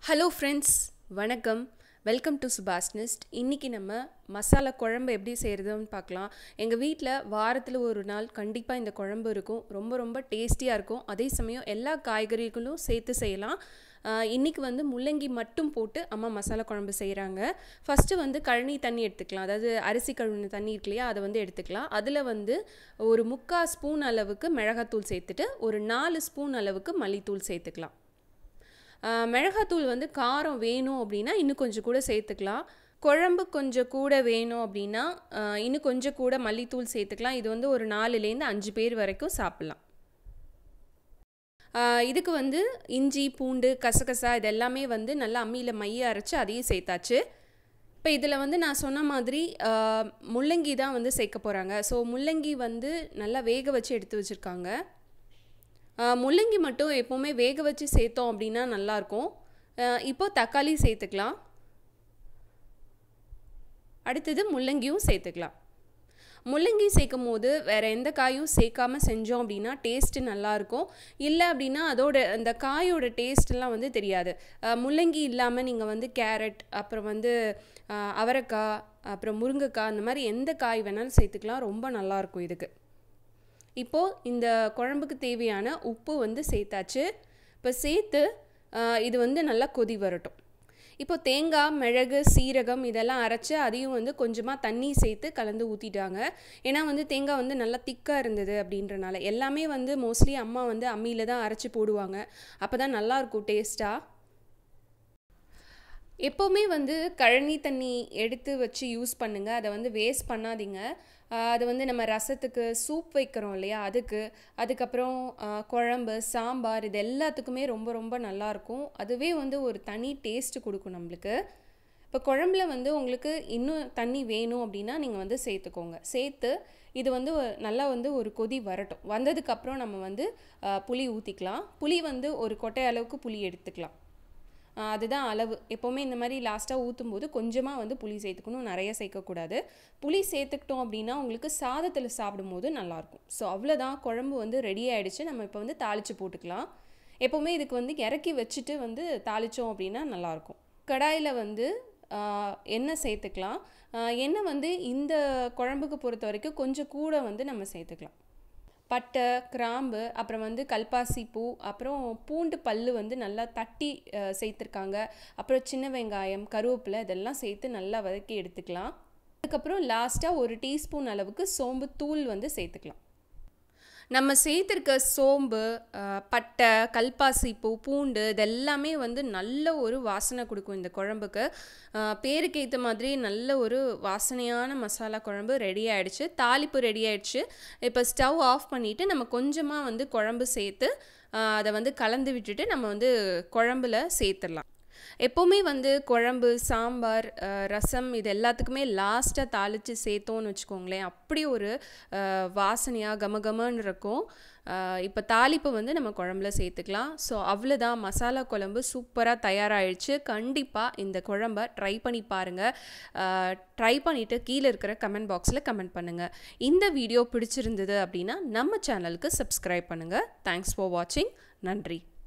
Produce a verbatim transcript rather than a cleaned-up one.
Hello friends, வணக்கம். Welcome to subasnest. இன்னைக்கு நம்ம மசாலா குழம்பு எப்படி செய்யறதுன்னு பார்க்கலாம். எங்க வீட்ல வாரத்துல ஒரு நாள் கண்டிப்பா இந்த குழம்பு இருக்கும். ரொம்ப ரொம்ப டேஸ்டியா இருக்கும். அதே சமயம் எல்லா காய்கறிகளும் சேர்த்து செய்யலாம். இன்னைக்கு வந்து முள்ளங்கி மட்டும் போட்டு அம்மா மசாலா குழம்பு செய்றாங்க. ஃபர்ஸ்ட் வந்து கழனி தண்ணி எடுத்துக்கலாம். அதாவது அரிசி கழுவுன தண்ணி இருக்குலையா அதை வந்து எடுத்துக்கலாம். அதுல வந்து ஒரு முக்கால் ஸ்பூன் அளவுக்கு மிளகாய்த்தூள் சேர்த்துட்டு ஒரு நாலு ஸ்பூன் அளவுக்கு மல்லித்தூள் சேர்த்துக்கலாம். மிளகாத்தூள் வந்து காரம் வேணும் அப்படின்னா இன்னும் கொஞ்சம் கூட சேர்த்துக்கலாம். குழம்பு கொஞ்சம் கூட வேணும் அப்படின்னா இன்னும் கொஞ்சம் கூட மல்லித்தூள் சேர்த்துக்கலாம். இது வந்து ஒரு நாலுலேருந்து அஞ்சு பேர் வரைக்கும் சாப்பிட்லாம். இதுக்கு வந்து இஞ்சி பூண்டு கசகசா இதெல்லாமே வந்து நல்லா அம்மியில் மைய அரைச்சி அதையும் சேர்த்தாச்சு. இப்போ இதில் வந்து நான் சொன்ன மாதிரி முள்ளங்கி தான் வந்து சேர்க்க போகிறாங்க. ஸோ முள்ளங்கி வந்து நல்லா வேக வச்சு எடுத்து வச்சுருக்காங்க. முள்ளங்கி மட்டும் எப்போவுமே வேக வச்சு சேர்த்தோம் அப்படின்னா நல்லாயிருக்கும். இப்போது தக்காளி சேர்த்துக்கலாம். அடுத்தது முள்ளங்கியும் சேர்த்துக்கலாம். முள்ளங்கி சேர்க்கும் போது வேறு எந்த காயும் சேர்க்காமல் செஞ்சோம் அப்படின்னா டேஸ்ட்டு நல்லாயிருக்கும். இல்லை அப்படின்னா அதோட அந்த காயோட டேஸ்ட்லாம் வந்து தெரியாது. முள்ளங்கி இல்லாமல் நீங்கள் வந்து கேரட் அப்புறம் வந்து அவரைக்காய் அப்புறம் முருங்கைக்காய் அந்த மாதிரி எந்த காய் வேணாலும் சேர்த்துக்கலாம். ரொம்ப நல்லாயிருக்கும் இதுக்கு. இப்போது இந்த குழம்புக்கு தேவையான உப்பு வந்து சேர்த்தாச்சு. இப்போ சேர்த்து இது வந்து நல்லா கொதி வரட்டும். இப்போ தேங்காய் மிளகு சீரகம் இதெல்லாம் அரைச்சி அதையும் வந்து கொஞ்சமாக தண்ணி சேர்த்து கலந்து ஊற்றிட்டாங்க. ஏன்னா வந்து தேங்காய் வந்து நல்லா திக்காக இருந்தது அப்படின்றனால. எல்லாமே வந்து மோஸ்ட்லி அம்மா வந்து அம்மியில் தான் அரைச்சி போடுவாங்க. அப்போ தான் நல்லாயிருக்கும் டேஸ்ட்டாக. எப்போவுமே வந்து கழனி தண்ணி எடுத்து வச்சு யூஸ் பண்ணுங்கள். அதை வந்து வேஸ்ட் பண்ணாதீங்க. அது வந்து நம்ம ரசத்துக்கு சூப் வைக்கிறோம் இல்லையா, அதுக்கு அதுக்கப்புறம் குழம்பு சாம்பார் இது எல்லாத்துக்குமே ரொம்ப ரொம்ப நல்லாயிருக்கும். அதுவே வந்து ஒரு தனி டேஸ்ட்டு கொடுக்கும் நம்மளுக்கு. இப்போ குழம்புல வந்து உங்களுக்கு இன்னும் தண்ணி வேணும் அப்படின்னா நீங்கள் வந்து சேர்த்துக்கோங்க. சேர்த்து இது வந்து நல்லா வந்து ஒரு கொதி வரட்டும். வந்ததுக்கப்புறம் நம்ம வந்து புளி ஊற்றிக்கலாம். புளி வந்து ஒரு கொட்டை அளவுக்கு புளி எடுத்துக்கலாம். அதுதான் அளவு. எப்போவுமே இந்த மாதிரி லாஸ்ட்டாக ஊற்றும் போது கொஞ்சமாக வந்து புளி சேர்த்துக்கணும், நிறைய சேர்க்கக்கூடாது. புளி சேர்த்துக்கிட்டோம் அப்படின்னா உங்களுக்கு சாதத்தில் சாப்பிடும் போது நல்லாயிருக்கும். ஸோ அவ்வளோதான், குழம்பு வந்து ரெடி ஆகிடுச்சு. நம்ம இப்போ வந்து தாளித்து போட்டுக்கலாம். எப்போவுமே இதுக்கு வந்து இறக்கி வச்சுட்டு வந்து தாளித்தோம் அப்படின்னா நல்லாயிருக்கும். கடாயில் வந்து எண்ணெய் சேர்த்துக்கலாம். எண்ணெய் வந்து இந்த குழம்புக்கு பொறுத்த வரைக்கும் கொஞ்சம் கூட வந்து நம்ம சேர்த்துக்கலாம். பட்டை கிராம்பு அப்புறம் வந்து கல்பாசி பூ அப்புறம் பூண்டு பல் வந்து நல்லா தட்டி சேர்த்துருக்காங்க. அப்புறம் சின்ன வெங்காயம் கருவேப்பிலை இதெல்லாம் சேர்த்து நல்லா வதக்கி எடுத்துக்கலாம். அதுக்கப்புறம் லாஸ்ட்டாக ஒரு டீஸ்பூன் அளவுக்கு சோம்பு தூள் வந்து சேர்த்துக்கலாம். நம்ம சேர்த்துருக்க சோம்பு பட்டை கல்பாசி பூ பூண்டு இதெல்லாமே வந்து நல்ல ஒரு வாசனை கொடுக்கும் இந்த குழம்புக்கு. பேருக்கு ஏற்ற மாதிரி நல்ல ஒரு வாசனையான மசாலா குழம்பு ரெடி ஆகிடுச்சு. தாளிப்பு ரெடி ஆகிடுச்சு. இப்போ ஸ்டவ் ஆஃப் பண்ணிவிட்டு நம்ம கொஞ்சமாக வந்து குழம்பு சேர்த்து அதை வந்து கலந்து விட்டுட்டு நம்ம வந்து குழம்புல சேர்த்துடலாம். எப்போவுமே வந்து குழம்பு சாம்பார் ரசம் இது எல்லாத்துக்குமே லாஸ்ட்டாக தாளித்து சேர்த்தோன்னு வச்சுக்கோங்களேன், அப்படி ஒரு வாசனையாக கமகமன்னு இருக்கும். இப்போ தாளிப்பு வந்து நம்ம குழம்புல சேர்த்துக்கலாம். ஸோ அவ்வளோதான், மசாலா குழம்பு சூப்பராக தயாராகிடுச்சு. கண்டிப்பாக இந்த குழம்பை ட்ரை பண்ணி பாருங்கள். ட்ரை பண்ணிவிட்டு கீழே இருக்கிற கமெண்ட் பாக்ஸில் கமெண்ட் பண்ணுங்கள். இந்த வீடியோ பிடிச்சிருந்தது அப்படின்னா நம்ம சேனலுக்கு சப்ஸ்கிரைப் பண்ணுங்கள். தேங்க்ஸ் ஃபார் வாட்சிங். நன்றி.